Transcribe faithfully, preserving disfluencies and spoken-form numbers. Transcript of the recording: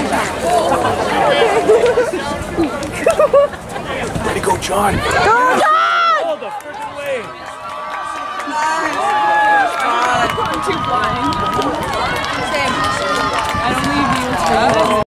Way to go, John. Go, John! All the freaking way. I'm too blind.